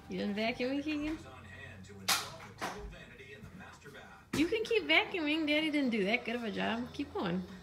You done vacuuming, Keegan? You can keep vacuuming. Daddy didn't do that good of a job. Keep going.